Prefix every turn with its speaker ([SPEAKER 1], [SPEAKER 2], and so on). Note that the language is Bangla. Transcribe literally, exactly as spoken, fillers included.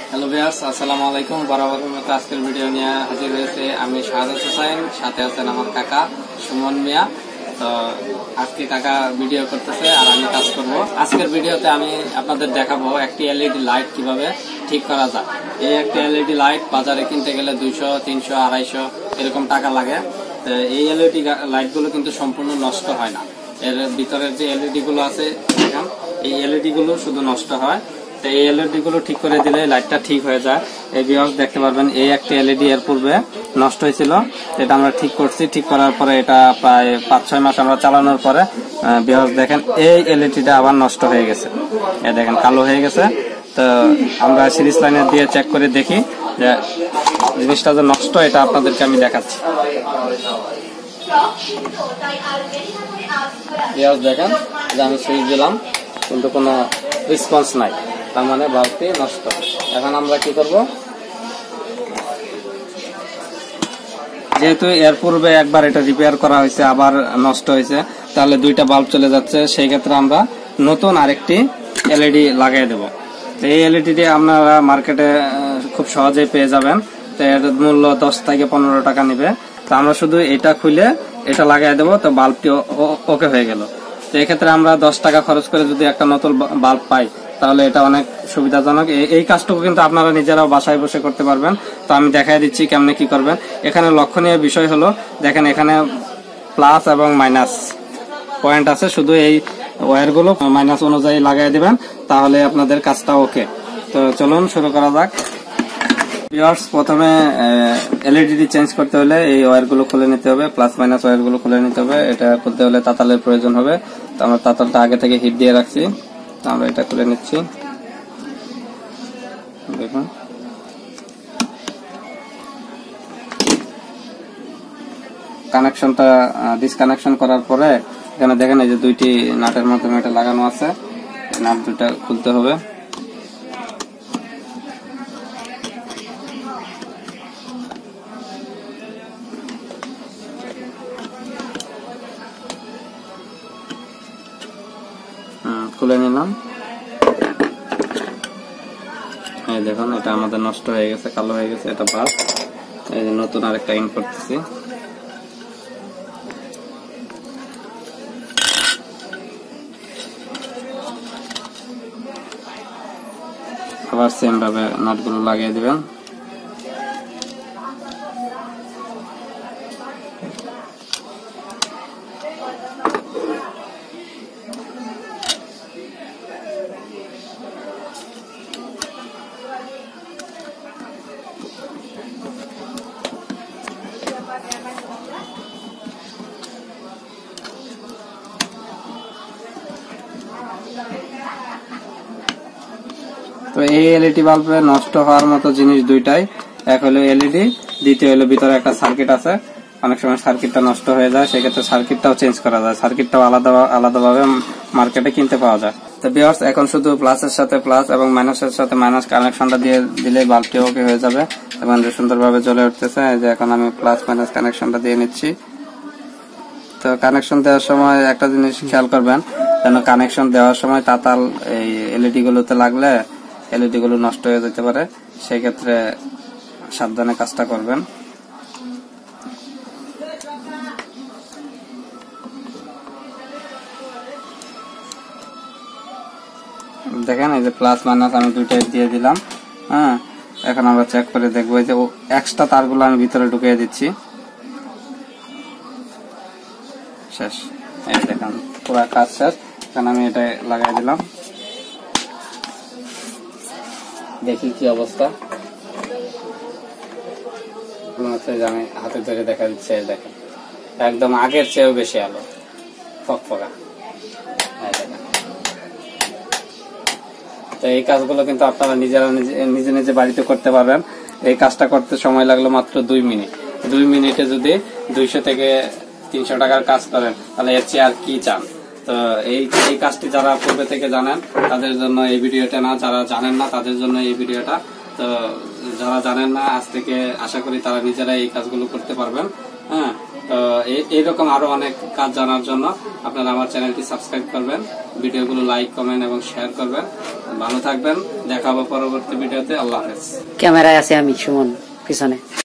[SPEAKER 1] হ্যালো ভিউয়ার্স, আসসালামু আলাইকুম। বরাবরের মতো আজকের ভিডিও নিয়ে হাজির হয়েছে আমি শাহাদাত হোসেন, সাথে আছেন আমার কাকা সুমন মিয়া। তো আজকে কাকা ভিডিও করতেছে আর আমি কাজ করব। আজকের ভিডিওতে আমি আপনাদের দেখাবো একটি এলইডি লাইট কিভাবে ঠিক করা যায়। এই একটি এলইডি লাইট বাজারে কিনতে গেলে দুইশো তিনশো আড়াইশো এরকম টাকা লাগে। তো এই এলইডি লাইট গুলো কিন্তু সম্পূর্ণ নষ্ট হয় না। এর ভিতরের যে এলইডি গুলো আছে দেখেন, এই এলইডি গুলো শুধু নষ্ট হয়। তো এই এলইডি গুলো ঠিক করে দিলে লাইটটা ঠিক হয়ে যায়। এই ভিউয়ার্স দেখতে পারবেন, এই একটা এলইডি এর পূর্বে নষ্ট হয়েছিল, এটা আমরা ঠিক করছি। ঠিক করার পরে এটা প্রায় পাঁচ ছয় মাস আমরা চালানোর পরে ভিউয়ার্স দেখেন এই এলইডিটা আবার নষ্ট হয়ে গেছে। এই দেখেন কালো হয়ে গেছে। তো আমরা সিরিজ লাইনে দিয়ে চেক করে দেখি যে জিনিসটা যে নষ্ট, এটা আপনাদেরকে আমি দেখাচ্ছি। ভিউয়ার্স দেখেন যে আমি সুইচ দিলাম কিন্তু কোনো রেসপন্স নাই, তার মানে বাল্বটি নষ্ট। এখন আমরা কি করব, যেহেতু এর পূর্বে একবার এটা রিপেয়ার করা হয়েছে আবার নষ্ট হয়েছে, তাহলে দুইটা বাল্ব চলে যাচ্ছে। সেই ক্ষেত্রে আমরা নতুন আরেকটি এলইডি লাগিয়ে দেব। এই এলইডিটি আপনারা মার্কেটে খুব সহজেই পেয়ে যাবেন। তো এর মূল্য দশ থেকে পনেরো টাকা নেবে। তো আমরা শুধু এটা খুলে এটা লাগিয়ে দেবো, তো বাল্বটি ওকে হয়ে গেল। তো এক্ষেত্রে আমরা দশ টাকা খরচ করে যদি একটা নতুন বাল্ব পাই তাহলে এটা অনেক সুবিধাজনক। এই কাজটুকু কিন্তু আপনারা নিজেরাও বাসায় বসে করতে পারবেন। তো আমি দেখাই দিচ্ছি কেমনে কি করবেন। এখানে লক্ষণীয় বিষয় হলো দেখেন, এখানে প্লাস এবং মাইনাস পয়েন্ট আছে, শুধু এই ওয়্যার গুলো মাইনাস অনুযায়ী লাগাই দিবেন, তাহলে আপনাদের কাজটা ওকে। তো চলুন শুরু করা যাক। ভিউয়ার্স, প্রথমে এলইডি চেঞ্জ করতে হলে এই ওয়্যার গুলো খুলে নিতে হবে, প্লাস মাইনাস ওয়্যার গুলো খুলে নিতে হবে। এটা করতে হলে তাতালের প্রয়োজন হবে। তো আমরা তাতালটা আগে থেকে হিট দিয়ে রাখছি, তো আমরা এটা খুলে নিচ্ছি। দেখুন কানেকশনটা ডিসকানেকশন করার পরে এখানে দেখেন এই যে দুইটি নাটের মাধ্যমে এটা লাগানো আছে, নাট দুটা খুলতে হবে। খুলে নিলাম। এই দেখুন এটা আমাদের নষ্ট হয়ে গেছে, কালো হয়ে গেছে, এটা বাদ। এই যে নতুন আরেকটা ইন করতেছি। আবার সেম ভাবে নাটগুলো লাগিয়ে দিবেন। তো এই এলইডি বাল্বে নষ্ট হওয়ার মতো জিনিস দুইটাই, এক হলো এলইডি, দ্বিতীয় হলো ভিতরে একটা সার্কিট আছে। অনেক সময় সার্কিটটা নষ্ট হয়ে যায়, সেক্ষেত্রে সার্কিটটাও চেঞ্জ করা যায়, সার্কিটটাও আলাদা আলাদাভাবে মার্কেটে কিনতে পাওয়া যায়। তো ভিউয়ার্স, এখন শুধু প্লাসের সাথে প্লাস এবং মাইনাসের সাথে মাইনাস কানেকশনটা দিয়ে দিলে বাল্বটি ওকে হয়ে যাবে এবং সুন্দরভাবে জ্বলে উঠতেছে। যে এখন আমি প্লাস মাইনাস কানেকশনটা দিয়ে নিচ্ছি। তো কানেকশন দেওয়ার সময় একটা জিনিস খেয়াল করবেন, যেন কানেকশন দেওয়ার সময় তাতাল এই এলইডি গুলোতে লাগলে এলইডি গুলো নষ্ট হয়ে যেতে পারে, সেই ক্ষেত্রে সাবধানে কাজটা করবেন। দেখেন এই যে প্লাস মাইনাস আমি দুইটাই দিয়ে দিলাম। হ্যাঁ, এখন আমরা চেক করে দেখবো। এই যে এক্সট্রা তারগুলো আমি ভিতরে ঢুকিয়ে দিচ্ছি। শেষ, এই দেখেন পুরো কাজ শেষ। এখন আমি এটা লাগাই দিলাম, দেখি কি অবস্থা। আমি হাতে ধরে দেখা দিচ্ছি, দেখেন একদম আগের চেয়েও বেশি আলো ফকফকা। তো এই কাজগুলো কিন্তু আপনারা নিজেরা নিজে নিজে বাড়িতে করতে পারবেন। এই কাজটা করতে সময় লাগলো মাত্র দুই মিনিট। দুই মিনিটে যদি দুইশো থেকে তিনশো টাকার কাজ করেন তাহলে এর চেয়ে আর কি চান। তো এই এই কাজটি যারা পূর্বে থেকে জানেন তাদের জন্য এই ভিডিওটা না, যারা জানেন না তাদের জন্য এই ভিডিওটা। তো যারা জানেন না, আজ থেকে আশা করি তারা নিজেরা এই কাজগুলো করতে পারবেন। হ্যাঁ, তো এইরকম আরো অনেক কাজ জানার জন্য আপনারা আমার চ্যানেলটি সাবস্ক্রাইব করবেন, ভিডিওগুলো লাইক কমেন্ট এবং শেয়ার করবেন। ভালো থাকবেন, দেখা হবে পরবর্তী ভিডিওতে। আল্লাহ হাফেজ।
[SPEAKER 2] ক্যামেরায় আছে আমি সুমন পিছনে।